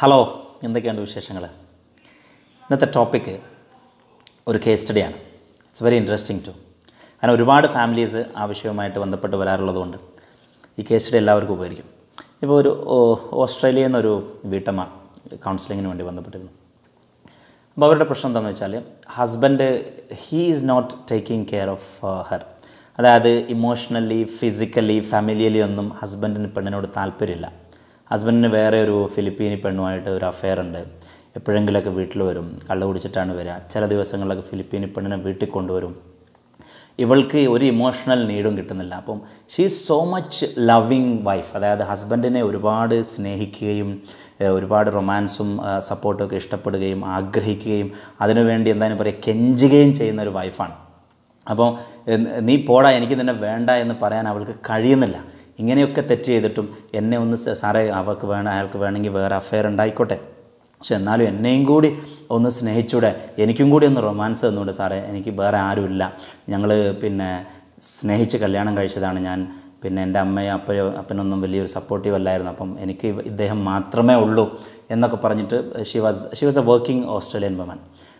Hello, എന്തൊക്കെയുണ്ട് വിശേഷങ്ങൾ? ഇന്നത്തെ ടോപ്പിക്ക് ഒരു കേസ് സ്റ്റഡിയാണ്. It's very interesting too. കാരണം ഒരുപാട് ഫാമിലീസ് ആ വിഷയവുമായിട്ട് ബന്ധപ്പെട്ട് വരാറുള്ളതുകൊണ്ട് ഈ കേസ് സ്റ്റഡി എല്ലാവർക്കും ഉപകരിക്കും. ഇപ്പോൾ ഒരു ഓസ്ട്രേലിയയിൽ നിന്നൊരു വീട്ടമ്മ കൗൺസിലിങ്ങിന് വേണ്ടി ബന്ധപ്പെട്ടിരുന്നു. അപ്പോൾ അവരുടെ പ്രശ്നം എന്താണെന്ന് വെച്ചാൽ husband he is not taking care of her. അതായത് ഇമോഷണലി, ഫിസിക്കലി, ഫാമിലിയലി ഒന്നും ഹസ്ബൻഡിന് പെണ്ണിനോട് താല്പര്യമില്ല. ഹസ്ബൻഡിന് വേറെ ഒരു ഫിലിപ്പീനി പെണ്ണുമായിട്ട് ഒരു അഫെയർ ഉണ്ട്. എപ്പോഴെങ്കിലൊക്കെ വീട്ടിൽ വരും, കള്ളു കുടിച്ചിട്ടാണ് വരിക. ചില ദിവസങ്ങളിലൊക്കെ ഫിലിപ്പീനി പെണ്ണിനെ വീട്ടിൽ കൊണ്ടുവരും. ഇവൾക്ക് ഒരു ഇമോഷണൽ നീഡും കിട്ടുന്നില്ല. അപ്പം she is so much loving wife. അതായത് ഹസ്ബൻഡിനെ ഒരുപാട് സ്നേഹിക്കുകയും ഒരുപാട് റൊമാൻസും സപ്പോർട്ടും ഒക്കെ ഇഷ്ടപ്പെടുകയും ആഗ്രഹിക്കുകയും അതിനുവേണ്ടി എന്തായാലും പറയുക കെഞ്ചുകയും ചെയ്യുന്ന ഒരു വൈഫാണ്. അപ്പോൾ നീ പോടാ, എനിക്ക് നിന്നെ വേണ്ട എന്ന് പറയാൻ അവൾക്ക് കഴിയുന്നില്ല. ഇങ്ങനെയൊക്കെ തെറ്റ് ചെയ്തിട്ടും എന്നെ ഒന്ന് സാറേ അവൾക്ക് അയാൾക്ക് വേണമെങ്കിൽ വേറെ അഫെയർ ഉണ്ടായിക്കോട്ടെ, പക്ഷെ എന്നാലും എന്നെയും കൂടി ഒന്ന് സ്നേഹിച്ചൂടെ, എനിക്കും കൂടി ഒന്ന് റൊമാൻസ് തന്നൂടെ സാറേ, എനിക്ക് വേറെ ആരുമില്ല, ഞങ്ങൾ സ്നേഹിച്ച് കല്യാണം കഴിച്ചതാണ്, ഞാൻ എൻ്റെ അമ്മയോ അപ്പനൊന്നും വലിയൊരു സപ്പോർട്ടീവ് അല്ലായിരുന്നു, അപ്പം എനിക്ക് ഇദ്ദേഹം മാത്രമേ ഉള്ളൂ എന്നൊക്കെ പറഞ്ഞിട്ട് she was a working Australian woman.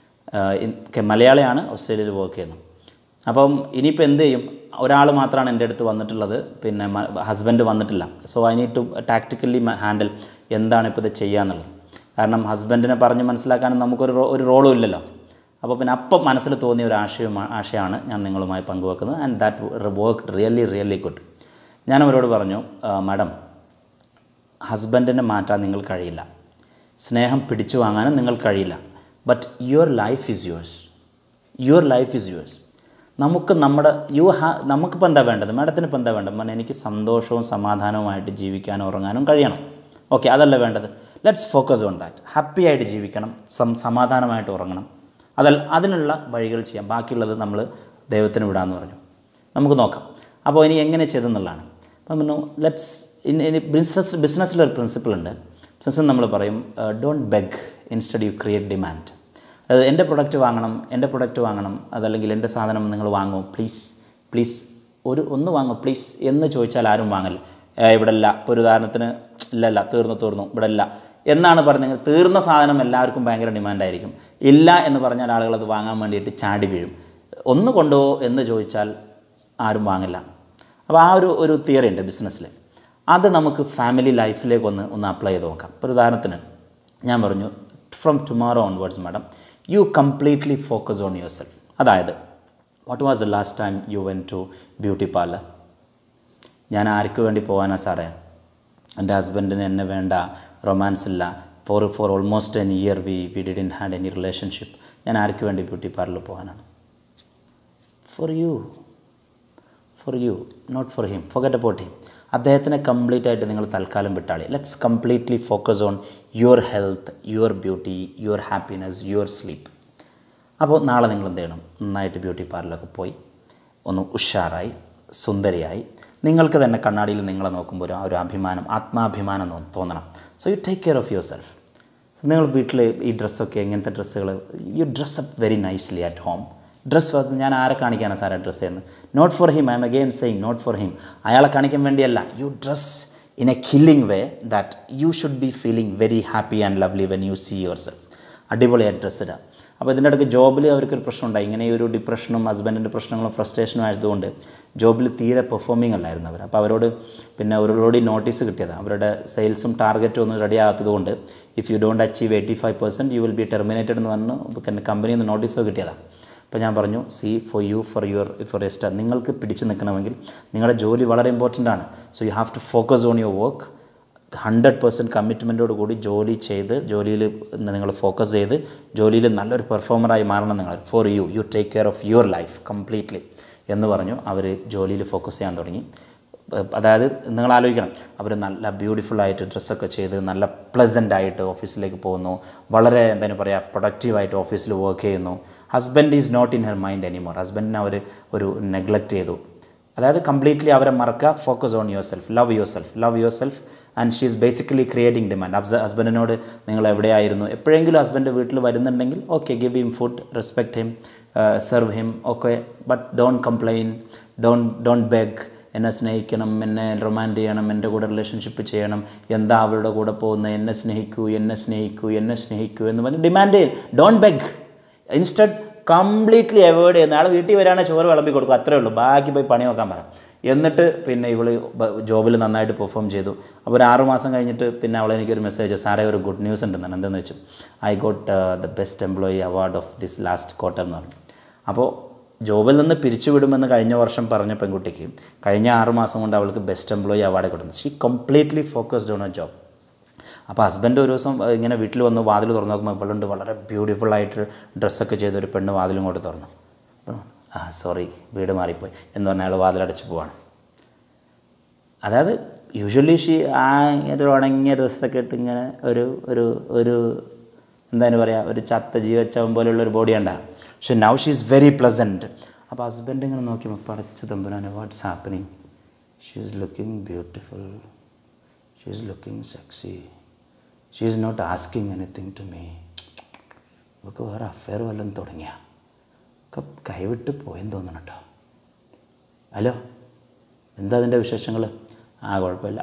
മലയാളിയാണ്, ഓസ്ട്രേലിയയിൽ വർക്ക് ചെയ്യുന്നു. അപ്പം ഇനിയിപ്പോൾ എന്ത് ചെയ്യും? ഒരാൾ മാത്രമാണ് എൻ്റെ അടുത്ത് വന്നിട്ടുള്ളത്, ഹസ്ബൻഡ് വന്നിട്ടില്ല. So I need to tactically handle എന്താണ് ഇപ്പോൾ ഇത് ചെയ്യുകയെന്നുള്ളത്. കാരണം ഹസ്ബൻഡിനെ പറഞ്ഞ് മനസ്സിലാക്കാനും നമുക്കൊരു റോളും ഇല്ലല്ലോ. അപ്പോൾ അപ്പം മനസ്സിൽ തോന്നിയ ഒരു ആശയമാണ് ഞാൻ നിങ്ങളുമായി പങ്കുവെക്കുന്നത്. And that work really good. ഞാൻ അവരോട് പറഞ്ഞു, മാഡം, ഹസ്ബൻഡിനെ മാറ്റാൻ നിങ്ങൾ കഴിയില്ല, സ്നേഹം പിടിച്ചു വാങ്ങാനും നിങ്ങൾ കഴിയില്ല. But your life is yours. നമുക്കിപ്പോൾ എന്താ വേണ്ടത്? മാഡത്തിന് ഇപ്പോൾ എന്താ വേണ്ടത്? എനിക്ക് സന്തോഷവും സമാധാനവുമായിട്ട് ജീവിക്കാനും ഉറങ്ങാനും കഴിയണം. ഓക്കെ, അതല്ല വേണ്ടത്. Let's focus on that. Happy ആയിട്ട് ജീവിക്കണം, സമാധാനമായിട്ട് ഉറങ്ങണം. അതിനുള്ള വഴികൾ ചെയ്യാം, ബാക്കിയുള്ളത് നമ്മൾ ദൈവത്തിന് വിടാമെന്ന് പറഞ്ഞു. നമുക്ക് നോക്കാം. അപ്പോൾ ഇനി എങ്ങനെ ചെയ്തെന്നുള്ളതാണ്. അപ്പം പറഞ്ഞു, ബിസിനസ്സിലൊരു പ്രിൻസിപ്പിളുണ്ട്. ബിസിനസ്സിൽ നമ്മൾ പറയും, don't beg, instead you create demand. അതായത് എൻ്റെ പ്രൊഡക്റ്റ് വാങ്ങണം, അതല്ലെങ്കിൽ എൻ്റെ സാധനം നിങ്ങൾ വാങ്ങൂ, പ്ലീസ് ഒന്ന് വാങ്ങൂ പ്ലീസ് എന്ന് ചോദിച്ചാൽ ആരും വാങ്ങില്ല. ഇവിടെ ഇല്ല, ഇപ്പോൾ ഒരു ഉദാഹരണത്തിന് ഇല്ല തീർന്നു ഇവിടെ ഇല്ല എന്നാണ് പറഞ്ഞെങ്കിൽ തീർന്ന സാധനം എല്ലാവർക്കും ഭയങ്കര ഡിമാൻഡായിരിക്കും. ഇല്ല എന്ന് പറഞ്ഞാൽ ആളുകൾ അത് വാങ്ങാൻ വേണ്ടിയിട്ട് ചാടി വീഴും. ഒന്ന് കൊണ്ടുപോകുമോ എന്ന് ചോദിച്ചാൽ ആരും വാങ്ങില്ല. അപ്പോൾ ആ ഒരു തിയറി ഉണ്ട് ബിസിനസ്സിൽ. അത് നമുക്ക് ഫാമിലി ലൈഫിലേക്ക് ഒന്ന് അപ്ലൈ ചെയ്ത് നോക്കാം. ഇപ്പോൾ ഒരു ഉദാഹരണത്തിന് ഞാൻ പറഞ്ഞു, from tomorrow onwards madam, you completely focus on your self. അതായത് what was the last time you went to beauty parlour? ഞാൻ ആർക്ക് വേണ്ടി പോകാനാണ് സാറേ? എൻ്റെ ഹസ്ബൻഡിന് എന്നെ വേണ്ട, റൊമാൻസ് ഇല്ല, for almost an year we didn't had any relationship. ഞാൻ ആർക്ക് വേണ്ടി ബ്യൂട്ടി പാർലറിൽ പോകാനാണ്? For you, not for him. Forget about him. അദ്ദേഹത്തിനെ കംപ്ലീറ്റ് ആയിട്ട് നിങ്ങൾ തൽക്കാലം വിട്ടാളി. Let's completely focus on your health, your beauty, your happiness, your sleep. അപ്പോൾ നാളെ നിങ്ങൾ എന്ത് ചെയ്യണം? നന്നായിട്ട് ബ്യൂട്ടി പാർലറിലൊക്കെ പോയി ഒന്ന് ഉഷാറായി സുന്ദരിയായി നിങ്ങൾക്ക് തന്നെ കണ്ണാടിയിൽ നിങ്ങളെ നോക്കുമ്പോൾ ഒരു ആത്മാഭിമാനം തോന്നണം. So you take care of your self. നിങ്ങൾ വീട്ടിൽ ഈ ഡ്രസ്സൊക്കെ, ഇങ്ങനത്തെ ഡ്രസ്സുകൾ, you dress up very nicely at home. Dress ഞാൻ ആരെ കാണിക്കാനാണ് സാറേ ഡ്രസ്സ് ചെയ്യുന്നത്? Not for him. I am again saying not for him. അയാളെ കാണിക്കാൻ വേണ്ടിയല്ല. You dress in a killing way that you should be feeling very happy and lovely when you see your self. അടിപൊളിയായിട്ട് dress ഇടുക. അപ്പോൾ ഇതിൻ്റെ ഇടയ്ക്ക് ജോബിൽ അവർക്കൊരു പ്രശ്നമുണ്ടായി. ഇങ്ങനെ ഒരു ഡിപ്രഷനും ഹസ്ബൻഡിൻ്റെ പ്രശ്നങ്ങളും ഫ്രസ്ട്രേഷനും ആയതുകൊണ്ട് ജോബിൽ തീരെ പെർഫോമിംഗ് അല്ലായിരുന്നു അവർ. അപ്പോൾ അവരോട് നോട്ടീസ് കിട്ടിയതാണ്. അവരുടെ സെയിൽസും ടാർഗറ്റും ഒന്നും റെഡി ആകാത്തതുകൊണ്ട് if you don't achieve 85% you will be terminated എന്ന് പറഞ്ഞു കമ്പനിയിൽ നിന്ന് നോട്ടീസ് കിട്ടിയതാണ്. അപ്പോൾ ഞാൻ പറഞ്ഞു, ഫോർ യുവർ സ്റ്റഡ്, നിങ്ങൾക്ക് പിടിച്ചു നിൽക്കണമെങ്കിൽ നിങ്ങളുടെ ജോലി വളരെ ഇമ്പോർട്ടൻ്റ് ആണ്. So you have to focus on your work. 100% കമ്മിറ്റ്മെൻറ്റോട് കൂടി ജോലിയിൽ നിങ്ങൾ ഫോക്കസ് ചെയ്ത് ജോലിയിൽ നല്ലൊരു പെർഫോമറായി മാറണം നിങ്ങൾ. For you take care of your life completely എന്ന് പറഞ്ഞു. അവർ ജോലിയിൽ ഫോക്കസ് ചെയ്യാൻ തുടങ്ങി. അതായത് നിങ്ങൾ ആലോചിക്കണം, അവർ നല്ല ബ്യൂട്ടിഫുള്ളായിട്ട് ഡ്രസ്സൊക്കെ ചെയ്ത് നല്ല പ്ലസൻ്റായിട്ട് ഓഫീസിലേക്ക് പോകുന്നു, വളരെ പ്രൊഡക്റ്റീവായിട്ട് ഓഫീസിൽ വർക്ക് ചെയ്യുന്നു. Husband is not in her mind anymore. ഹസ്ബൻഡിനെ അവർ നെഗ്ലക്റ്റ് ചെയ്തു. അതായത് കംപ്ലീറ്റ്ലി അവരെ മറക്കുക. Focus on your self, love your self and she is basically creating demand. ഹസ്ബൻഡിനോട് നിങ്ങൾ എവിടെയായിരുന്നു? എപ്പോഴെങ്കിലും ഹസ്ബൻഡ് വീട്ടിൽ വരുന്നുണ്ടെങ്കിൽ okay, give him food, respect him, serve him, okay, but don't complain, don't beg, എന്നെ സ്നേഹിക്കണം, എന്നെ റൊമാൻറ്റ് ചെയ്യണം, എൻ്റെ കൂടെ റിലേഷൻഷിപ്പ് ചെയ്യണം, എന്താ അവളുടെ കൂടെ പോകുന്നത്, എന്നെ സ്നേഹിക്കൂ, എന്നെ സ്നേഹിക്കൂ, എന്നെ സ്നേഹിക്കൂ എന്ന് പറഞ്ഞ് ഡിമാൻഡ് ചെയ്യും. Don't beg. Instead completely avoid ചെയ്യുന്ന ആൾ വീട്ടിൽ വരാണെങ്കിൽ ചോറ് വിളമ്പി കൊടുക്കും, അത്രേ ഉള്ളൂ. ബാക്കി പോയി പണി നോക്കാൻ പറയാം. എന്നിട്ട് പിന്നെ ഇവൾ ജോബിൽ നന്നായിട്ട് പെർഫോം ചെയ്തു. അപ്പോൾ ഒരു 6 മാസം കഴിഞ്ഞിട്ട് പിന്നെ അവൾ എനിക്കൊരു മെസ്സേജ്, സാറേ ഒരു ഗുഡ് ന്യൂസ് ഉണ്ടെന്നാണ്. എന്തെന്ന് വെച്ചു, I got the best employee award of this last quarter എന്ന് പറഞ്ഞു. അപ്പോൾ ജോബിൽ നിന്ന് പിരിച്ചുവിടുമെന്ന് കഴിഞ്ഞ വർഷം പറഞ്ഞ പെൺകുട്ടിക്ക് കഴിഞ്ഞ 6 മാസം കൊണ്ട് അവൾക്ക് ബെസ്റ്റ് എംപ്ലോയി അവാർഡ് കൊടുത്തു. She completely focused on a job. അപ്പോൾ ഹസ്ബൻഡ് ഒരു ദിവസം ഇങ്ങനെ വീട്ടിൽ വന്ന് വാതിൽ തുറന്നു നോക്കുമ്പോൾ ഇവളുണ്ട് വളരെ ബ്യൂട്ടിഫുള്ളായിട്ട് ഡ്രസ്സൊക്കെ ചെയ്തൊരു പെണ്ണ് വാതിലും ഇങ്ങോട്ട് തുറന്നു. സോറി വീട് മാറിപ്പോയി എന്ന് പറഞ്ഞാൽ അയാൾ വാതിലടച്ച് പോവാണ്. അതായത് യൂഷ്വലി ഒരു ഉണങ്ങിയ ഡ്രസ്സൊക്കെ ഇട്ട് ഇങ്ങനെ ഒരു ഒരു ഒരു എന്താണ് പറയുക, ഒരു ചത്ത ജീവച്ചവൻ പോലെയുള്ളൊരു ബോഡി ഉണ്ടാകും. പക്ഷെ now she is very pleasant. അപ്പോൾ ഹസ്ബൻഡ് ഇങ്ങനെ നോക്കിയപ്പോൾ പടച്ച് തമ്പുരാനെ, what's happening, she is looking beautiful, she is looking sexy, she is not asking anything to me. നമുക്ക് വേറെ അഫെയർ വല്ലതും തുടങ്ങിയ ഒക്കെ കൈവിട്ട് പോയെന്ന് തോന്നണം കേട്ടോ. ഹലോ, എന്താ അതിൻ്റെ വിശേഷങ്ങൾ? കുഴപ്പമില്ല.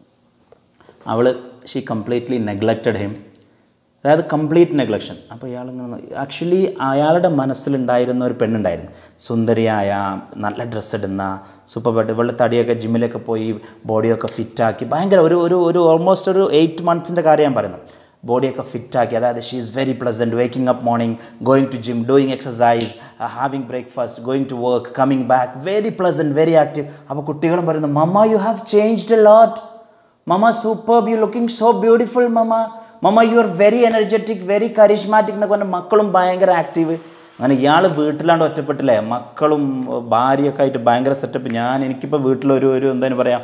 അവൾ ഷീ കംപ്ലീറ്റ്ലി നെഗ്ലക്റ്റഡ് ഹിം. അതായത് കംപ്ലീറ്റ് നെഗ്ലക്ഷൻ. അപ്പോൾ ഇയാളിങ്ങനെ ആക്ച്വലി അയാളുടെ മനസ്സിലുണ്ടായിരുന്ന ഒരു പെണ്ണുണ്ടായിരുന്നു, സുന്ദരിയായ, നല്ല ഡ്രസ്സ് ഇടുന്ന, സൂപ്പർ ബെഡ്, ഇവളുടെ തടിയൊക്കെ ജിമ്മിലൊക്കെ പോയി ബോഡിയൊക്കെ ഫിറ്റാക്കി, ഭയങ്കര ഒരു ഓൾമോസ്റ്റ് ഒരു 8 മന്ത്സിൻ്റെ കാര്യം ഞാൻ പറയുന്നത്. ബോഡിയൊക്കെ ഫിറ്റാക്കി, അതായത് she is very pleasant, waking up morning, going to gym, doing exercise, having breakfast, going to work, coming back, very pleasant, very active. അപ്പോൾ കുട്ടികളും പറയുന്നു, mamma you have changed a lot, mamma superb, you looking so beautiful mamma you are very energetic, very charismatic എന്നൊക്കെ പറഞ്ഞാൽ മക്കളും ഭയങ്കര active. അങ്ങനെ ഇയാൾ വീട്ടിലാണ്ട് ഒറ്റപ്പെട്ടില്ലേ, മക്കളും ഭാര്യയൊക്കെ ആയിട്ട് ഭയങ്കര സെറ്റപ്പ്. എനിക്കിപ്പോൾ വീട്ടിലൊരു എന്തായാലും പറയാം,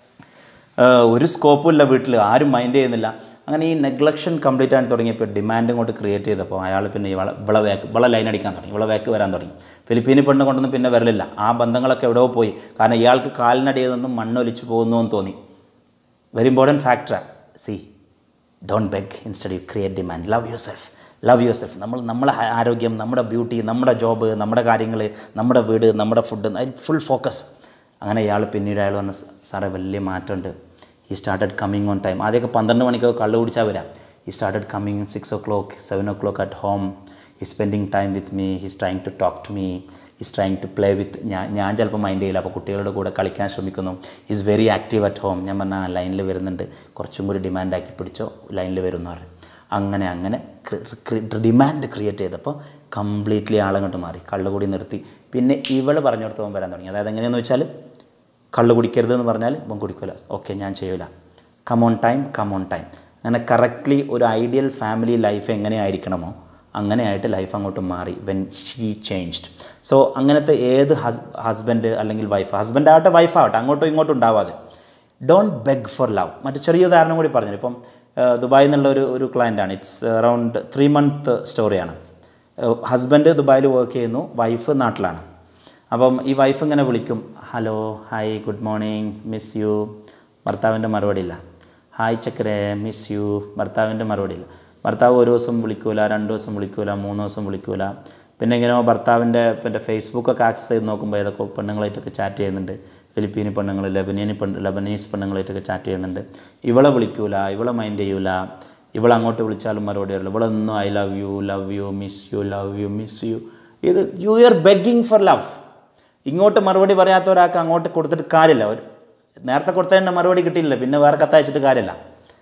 ഒരു സ്കോപ്പും ഇല്ല വീട്ടിൽ, ആരും മൈൻഡ് ചെയ്യുന്നില്ല. അങ്ങനെ ഈ നെഗ്ലക്ഷൻ കംപ്ലീറ്റ് ആയി തുടങ്ങിയപ്പോൾ ഡിമാൻഡ് ഇങ്ങോട്ട് ക്രിയേറ്റ് ചെയ്തപ്പോൾ അയാൾ പിന്നെ ഇവളെ ലൈൻ അടിക്കാൻ തുടങ്ങി, ഇവളെ വേക്ക് വരാൻ തുടങ്ങി. ഫിലിപ്പീനി പെണ്ണ് കൊണ്ടൊന്നും പിന്നെ വരലില്ല. ആ ബന്ധങ്ങളൊക്കെ എവിടെയോ പോയി. കാരണം ഇയാൾക്ക് കാലിനടിയിൽ നിന്നും മണ്ണൊലിച്ച് പോകുന്നു എന്ന് തോന്നി. വെരി ഇമ്പോർട്ടൻറ്റ് ഫാക്ടറാണ്. See, don't beg, instead you create demand. Love your self. നമ്മളെ ആരോഗ്യം, നമ്മുടെ ബ്യൂട്ടി, നമ്മുടെ ജോബ്, നമ്മുടെ കാര്യങ്ങൾ, നമ്മുടെ വീട്, നമ്മുടെ ഫുഡ്, ഫുൾ ഫോക്കസ്. അങ്ങനെ ഇയാൾ പിന്നീട് അയാൾ പറഞ്ഞു, സാറേ വലിയ മാറ്റമുണ്ട്. he started coming on time. ആദ്യമൊക്കെ 12 മണിക്കൊക്കെ കള്ളു കുടിച്ചാൽ വരാം. he started coming 6 o'clock, 7 o'clock at home. he's spending time with me, he's trying to talk to me, he's trying to play with ഞാൻ ചിലപ്പോൾ മൈൻഡ് ചെയ്യില്ല. അപ്പോൾ കുട്ടികളുടെ കൂടെ കളിക്കാൻ ശ്രമിക്കുന്നു. he's very active at home. ഞാൻ പറഞ്ഞാൽ ലൈനിൽ വരുന്നുണ്ട്, കുറച്ചും കൂടി ഡിമാൻഡാക്കി പിടിച്ചോ, ലൈനിൽ വരുന്നു പറഞ്ഞു. അങ്ങനെ ഡിമാൻഡ് ക്രിയേറ്റ് ചെയ്തപ്പോൾ കംപ്ലീറ്റ്ലി ആളങ്ങോട്ട് മാറി, കള്ളുകൂടി നിർത്തി. പിന്നെ ഇവൾ പറഞ്ഞിടത്തോളം വരാൻ തുടങ്ങി. അതായത് എങ്ങനെയെന്ന് വെച്ചാൽ, കള്ളു കുടിക്കരുതെന്ന് പറഞ്ഞാൽ ഇപ്പം കുടിക്കില്ല, ഓക്കെ ഞാൻ ചെയ്യില്ല, കം ഓൺ ടൈം. അങ്ങനെ കറക്റ്റ്ലി ഒരു ഐഡിയൽ ഫാമിലി ലൈഫ് എങ്ങനെയായിരിക്കണമോ അങ്ങനെയായിട്ട് ലൈഫ് അങ്ങോട്ട് മാറി. When she changed. സോ അങ്ങനത്തെ ഏത് ഹസ്ബൻഡ് അല്ലെങ്കിൽ ഹസ്ബൻഡ് ആവട്ടെ വൈഫ് ആവട്ടെ, അങ്ങോട്ടും ഇങ്ങോട്ടും ഉണ്ടാവാതെ ഡോണ്ട് ബെഗ് ഫോർ ലവ്. മറ്റു ചെറിയ ഉദാഹരണം കൂടി പറഞ്ഞു. ഇപ്പം ദുബായിൽ നിന്നുള്ള ഒരു ക്ലയൻറ്റാണ്. ഇറ്റ്സ് അറൗണ്ട് 3 month സ്റ്റോറിയാണ്. ഹസ്ബൻഡ് ദുബായിൽ വർക്ക് ചെയ്യുന്നു, വൈഫ് നാട്ടിലാണ്. അപ്പം ഈ വൈഫ് ഇങ്ങനെ വിളിക്കും, hello, hi, good morning, miss you. ഭർത്താവിൻ്റെ മറുപടി ഇല്ല. ഹായ് ചക്കരേ, മിസ് യു. ഭർത്താവിൻ്റെ മറുപടി ഇല്ല. ഭർത്താവ് ഒരു ദിവസം വിളിക്കൂല, 2 ദിവസം വിളിക്കൂല, 3 ദിവസം വിളിക്കൂല. പിന്നെ ഇങ്ങനെ ഭർത്താവിൻ്റെ ഫേസ്ബുക്കൊക്കെ ആക്സസ് ചെയ്ത് നോക്കുമ്പോൾ ഏതൊക്കെ പെണ്ണുങ്ങളായിട്ടൊക്കെ ചാറ്റ് ചെയ്യുന്നുണ്ട്. ഫിലിപ്പീനി പെണ്ണുങ്ങൾ, ലബനീസ് പെണ്ണുങ്ങളായിട്ടൊക്കെ ചാറ്റ് ചെയ്യുന്നുണ്ട്. ഇവളെ വിളിക്കൂല, ഇവളെ മൈൻഡ് ചെയ്യൂല. ഇവളങ്ങോട്ട് വിളിച്ചാലും മറുപടി അറിയില്ല. ഇവളൊന്നും I love you, miss you. ഇത് you are begging for love. ഇങ്ങോട്ട് മറുപടി പറയാത്ത ഒരാൾക്ക് അങ്ങോട്ട് കൊടുത്തിട്ട് കാര്യമില്ല. നേരത്തെ കൊടുത്തതിൻ്റെ മറുപടി കിട്ടിയില്ല, പിന്നെ വേറെ കത്തയച്ചിട്ട് കാര്യമില്ല.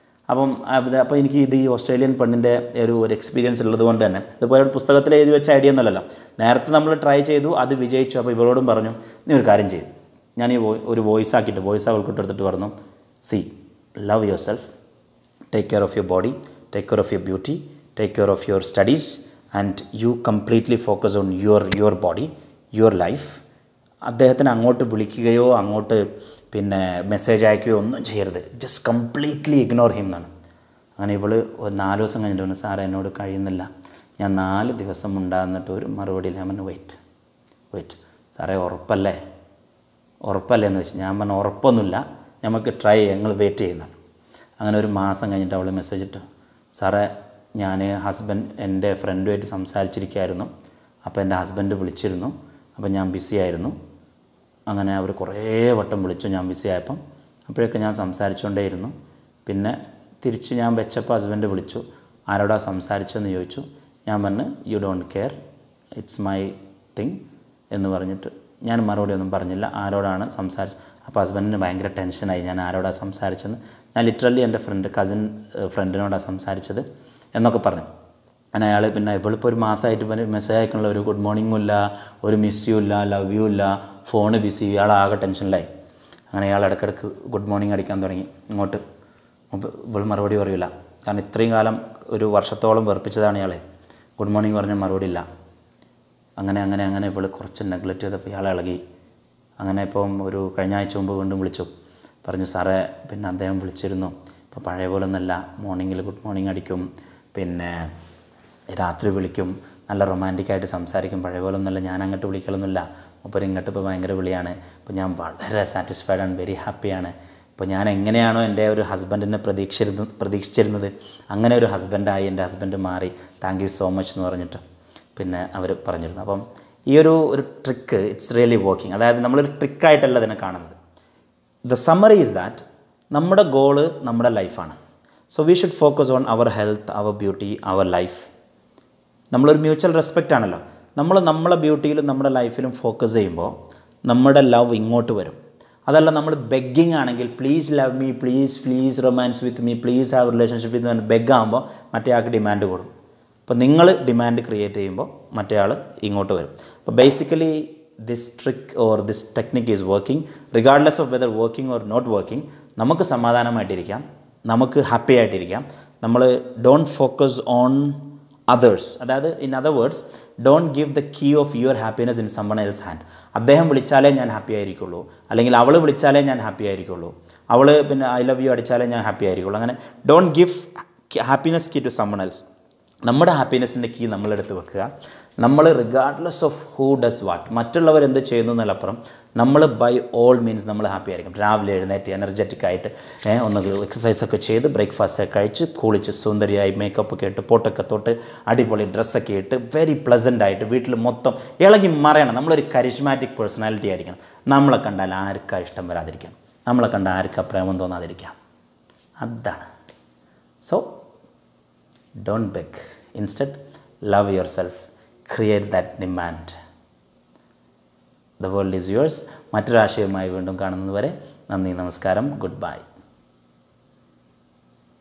അപ്പോൾ എനിക്ക് ഈ ഓസ്ട്രേലിയൻ പെണ്ണിൻ്റെ ഒരു എക്സ്പീരിയൻസ് ഉള്ളത് കൊണ്ട് തന്നെ, ഇതുപോലെ ഒരു പുസ്തകത്തിൽ എഴുതി വെച്ച ഐഡിയ ഒന്നുമല്ലല്ലോ. നേരത്തെ നമ്മൾ ട്രൈ ചെയ്തു, അത് വിജയിച്ചു. അപ്പോൾ ഇവളോടും പറഞ്ഞു, നീ ഒരു കാര്യം ചെയ്യും, ഞാൻ ഈ ഒരു വോയിസ് അവൾക്കിട്ട് എടുത്തിട്ട് പറഞ്ഞു, see, love your self, take care of your body, take care of your beauty, take care of your studies, and you completely focus on your body, your life. അദ്ദേഹത്തിന് അങ്ങോട്ട് വിളിക്കുകയോ അങ്ങോട്ട് പിന്നെ മെസ്സേജ് അയക്കുകയോ ഒന്നും ചെയ്യരുത്. ജസ്റ്റ് കംപ്ലീറ്റ്ലി ഇഗ്നോർ ഹിം എന്നാണ്. അങ്ങനെ ഇവൾ 4 ദിവസം കഴിഞ്ഞിട്ട് പറഞ്ഞു, സാറേ എന്നോട് കഴിയുന്നില്ല, ഞാൻ 4 ദിവസം ഉണ്ടാകുന്നിട്ട് ഒരു മറുപടിയിൽ. ഞാൻ പറഞ്ഞു, വെയിറ്റ് സാറേ, ഉറപ്പല്ലേ എന്ന് വെച്ച്. ഞാൻ പറഞ്ഞു, ഉറപ്പൊന്നുമില്ല, നമുക്ക് ട്രൈ ചെയ്യാം, ഞങ്ങൾ വെയിറ്റ് ചെയ്യുന്നതാണ്. അങ്ങനെ ഒരു മാസം കഴിഞ്ഞിട്ട് അവൾ മെസ്സേജ് ഇട്ടു, സാറേ ഞാൻ എൻ്റെ ഫ്രണ്ടുമായിട്ട് സംസാരിച്ചിരിക്കുകയായിരുന്നു. അപ്പോൾ എൻ്റെ ഹസ്ബൻഡ് വിളിച്ചിരുന്നു, അപ്പോൾ ഞാൻ ബിസി ആയിരുന്നു. അങ്ങനെ അവർ കുറേ വട്ടം വിളിച്ചു ഞാൻ ബിസി ആയപ്പം. അപ്പോഴൊക്കെ ഞാൻ സംസാരിച്ചുകൊണ്ടേയിരുന്നു. പിന്നെ തിരിച്ച് ഞാൻ വെച്ചപ്പോൾ ഹസ്ബൻഡ് വിളിച്ചു, ആരോടാ സംസാരിച്ചതെന്ന് ചോദിച്ചു. ഞാൻ പറഞ്ഞു you don't care, it's my thing എന്ന് പറഞ്ഞിട്ട് ഞാൻ മറുപടി ഒന്നും പറഞ്ഞില്ല. ആരോടാണ് സംസാരിച്ചത്? അപ്പോൾ ഹസ്ബൻഡിന് ഭയങ്കര ടെൻഷനായി, ഞാൻ ആരോടാണ് സംസാരിച്ചതെന്ന്. ഞാൻ ലിറ്ററലി എൻ്റെ കസിൻ ഫ്രണ്ടിനോടാണ് സംസാരിച്ചത് എന്നൊക്കെ പറഞ്ഞു. അങ്ങനെ അയാൾ പിന്നെ ഇവളിപ്പോൾ ഒരു മാസമായിട്ട് മെസ്സേജ് അയക്കണല്ലോ, ഒരു ഗുഡ് മോർണിംഗും ഇല്ല, ഒരു മിസ് യു ഇല്ല, ലവ് യു ഇല്ല, ഫോണ് ബിസി. ഇയാളാകെ ടെൻഷനിലായി. അങ്ങനെ അയാൾ ഇടയ്ക്കിടയ്ക്ക് ഗുഡ് മോർണിംഗ് അടിക്കാൻ തുടങ്ങി. ഇങ്ങോട്ട് ഇവൾ മറുപടി പറയില്ല. കാരണം ഇത്രയും കാലം ഒരു വർഷത്തോളം വെറുപ്പിച്ചതാണ് ഇയാളെ. ഗുഡ് മോർണിംഗ് പറഞ്ഞ മറുപടി ഇല്ല. അങ്ങനെ ഇവൾ കുറച്ച് നെഗ്ലക്റ്റ് ചെയ്തപ്പോൾ ഇയാൾ ഇളകി. അങ്ങനെ ഇപ്പം ഒരു കഴിഞ്ഞ ആഴ്ച മുമ്പ് വീണ്ടും വിളിച്ചു. പറഞ്ഞു സാറേ പിന്നെ അദ്ദേഹം വിളിച്ചിരുന്നു, ഇപ്പോൾ പഴയ പോലെ ഒന്നല്ല, മോർണിംഗിൽ ഗുഡ് മോർണിംഗ് അടിക്കും, പിന്നെ രാത്രി വിളിക്കും, നല്ല റൊമാൻറ്റിക്കായിട്ട് സംസാരിക്കും, പഴയ പോലെ ഒന്നുമല്ല, ഞാൻ അങ്ങോട്ട് വിളിക്കലൊന്നുമില്ല, മൂപ്പർ ഇങ്ങോട്ട് ഇപ്പോൾ ഭയങ്കര വിളിയാണ്. ഇപ്പോൾ ഞാൻ വളരെ സാറ്റിസ്ഫൈഡ് ആണ്, വെരി ഹാപ്പിയാണ്. ഇപ്പോൾ ഞാൻ എങ്ങനെയാണോ എൻ്റെ ഒരു ഹസ്ബൻഡിനെ പ്രതീക്ഷിച്ചിരുന്നത് അങ്ങനെ ഒരു ഹസ്ബൻഡായി, എൻ്റെ ഹസ്ബൻഡ് മാറി, താങ്ക് യു സോ മച്ച് എന്ന് പറഞ്ഞിട്ട് പിന്നെ അവർ പറഞ്ഞിരുന്നു. അപ്പം ഈ ഒരു ട്രിക്ക് ഇറ്റ്സ് റിയലി വർക്കിംഗ്. അതായത് നമ്മളൊരു ട്രിക്കായിട്ടല്ല ഇതിനെ കാണുന്നത്. ദ സമ്മറി ഈസ് ദാറ്റ് നമ്മുടെ ഗോള് നമ്മുടെ ലൈഫാണ്. So we should focus on our health, our beauty, our life. നമ്മളൊരു മ്യൂച്വൽ റെസ്പെക്റ്റ് ആണല്ലോ. നമ്മളെ ബ്യൂട്ടിയിലും നമ്മുടെ ലൈഫിലും ഫോക്കസ് ചെയ്യുമ്പോൾ നമ്മുടെ ലവ് ഇങ്ങോട്ട് വരും. അതല്ല നമ്മൾ ബെഗ്ഗിങ് ആണെങ്കിൽ please love me, please romance with me, please have relationship with me, beg ആകുമ്പോൾ മറ്റേ ആൾക്ക് ഡിമാൻഡ് കൂടും. അപ്പോൾ നിങ്ങൾ ഡിമാൻഡ് ക്രിയേറ്റ് ചെയ്യുമ്പോൾ മറ്റേ ആൾ ഇങ്ങോട്ട് വരും. അപ്പോൾ basically this trick or this technique is working regardless of whether working or not working. നമുക്ക് സമാധാനമായിട്ടിരിക്കാം, നമുക്ക് ഹാപ്പി ആയിട്ടിരിക്കാം. നമ്മൾ ഡോണ്ട് ഫോക്കസ് ഓൺ അതേഴ്സ്. അതായത് in other words, don't give the key of your happiness in someone else hand. അദ്ദേഹം വിളിച്ചാലേ ഞാൻ happy ആയിരിക്കുള്ളൂ, അല്ലെങ്കിൽ അവൾ വിളിച്ചാലേ ഞാൻ ഹാപ്പി ആയിരിക്കുള്ളൂ, അവൾ പിന്നെ ഐ ലവ് യു അടിച്ചാലേ ഞാൻ ഹാപ്പി ആയിരിക്കുള്ളൂ. അങ്ങനെ don't give happiness key to someone else. നമ്മുടെ ഹാപ്പിനെസ്സിൻ്റെ കീ നമ്മളെടുത്ത് വെക്കുക. നമ്മൾ regardless of who does what, മറ്റുള്ളവർ എന്ത് ചെയ്യുന്നു എന്നതിലപ്പുറം നമ്മൾ ബൈ ഓൾ മീൻസ് നമ്മൾ ഹാപ്പി ആയിരിക്കും. രാവിലെ എഴുന്നേറ്റ് എനർജറ്റിക് ആയിട്ട് ഒന്ന് എക്സസൈസൊക്കെ ചെയ്ത് ബ്രേക്ക്ഫാസ്റ്റൊക്കെ കഴിച്ച് കുളിച്ച് സുന്ദരിയായി മേക്കപ്പ് ഒക്കെ ഇട്ട് പൊട്ടൊക്കെ തൊട്ട് അടിപൊളി ഡ്രസ്സൊക്കെ ഇട്ട് വെരി പ്ലസൻ്റ് ആയിട്ട് വീട്ടിൽ മൊത്തം ഇളകി മറയണം. നമ്മളൊരു കരിഷ്മാറ്റിക് പേഴ്സണാലിറ്റി ആയിരിക്കണം. നമ്മളെ കണ്ടാൽ ആർക്കാ ഇഷ്ടം വരാതിരിക്കാം, നമ്മളെ കണ്ടാൽ ആർക്കാ പ്രേമം തോന്നാതിരിക്കാം. അതാണ്. So don't beg. Instead, love yourself. Create that demand. The world is yours. മറ്റൊരു ആശയവുമായി വീണ്ടും കാണുന്നതുവരെ നന്ദി, നമസ്കാരം, ഗുഡ് ബൈ.